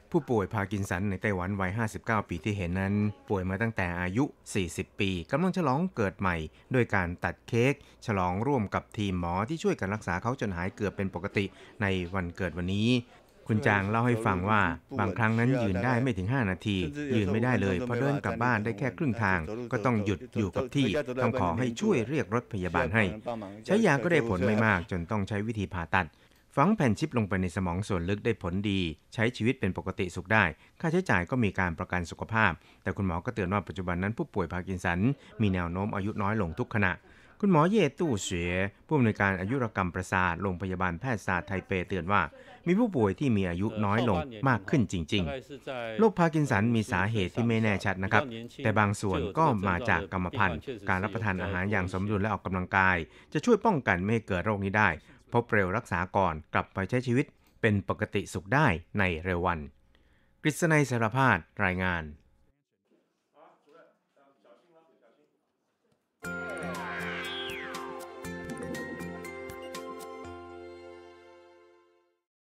ผู้ป่วยพาร์กินสันในไต้หวันวัย 59 ปีที่เห็นนั้นป่วยมาตั้งแต่อายุ 40 ปีกำลังฉลองเกิดใหม่โดยการตัดเค้กฉลองร่วมกับทีมหมอที่ช่วยกันรักษาเขาจนหายเกือบเป็นปกติในวันเกิดวันนี้คุณจางเล่าให้ฟังว่าบางครั้งนั้นยืนได้ไม่ถึง 5 นาทียืนไม่ได้เลยพอเดินกลับบ้านได้แค่ครึ่งทางก็ต้องหยุดอยู่กับที่ต้องขอให้ช่วยเรียกรถพยาบาลให้ใช้ยาก็ได้ผลไม่มากจนต้องใช้วิธีผ่าตัดฝังแผ่นชิปลงไปในสมองส่วนลึกได้ผลดีใช้ชีวิตเป็นปกติสุขได้ค่าใช้จ่ายก็มีการประกันสุขภาพแต่คุณหมอก็เตือนว่าปัจจุบันนั้นผู้ป่วยพาร์กินสันมีแนวโน้มอายุน้อยลงทุกขณะคุณหมอเย่ตู้เสวยผู้อำนวยการอายุรกรรมประสาทโรงพยาบาลแพทยศาสตร์ไทเปเตือนว่ามีผู้ป่วยที่มีอายุน้อยลงมากขึ้นจริงๆโรคพาร์กินสันมีสาเหตุที่ไม่แน่ชัดนะครับแต่บางส่วนก็มาจากกรรมพันธุ์การรับประทานอาหารอย่างสมดุลและออกกำลังกายจะช่วยป้องกันไม่ให้เกิดโรคนี้ได้พบเร็วรักษาก่อนกลับไปใช้ชีวิตเป็นปกติสุขได้ในเร็ววันกฤษณัย สารพาดรายงาน